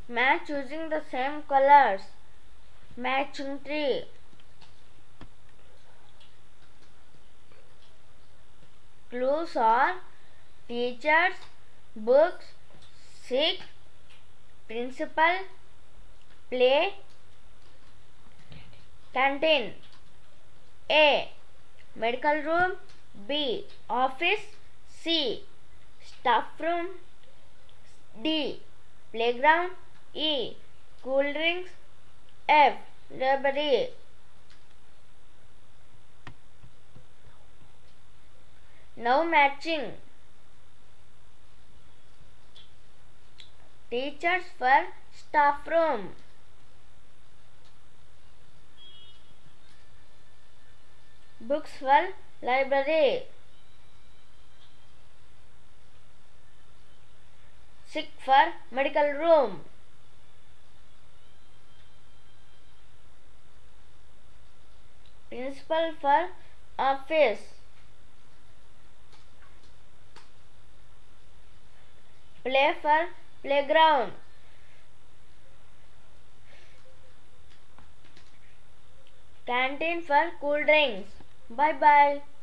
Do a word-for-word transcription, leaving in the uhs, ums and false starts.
Match using the same colors. Matching tree. Clues are teachers, books, sick, principal, play, canteen. A. Medical room. B. Office. C. Staff room. D. Playground. E. Cool drinks. F. Library. Now matching. Teachers for staff room. Books for library. Sick for medical room. Principal for office. Play for playground. Canteen for cool drinks. Bye bye.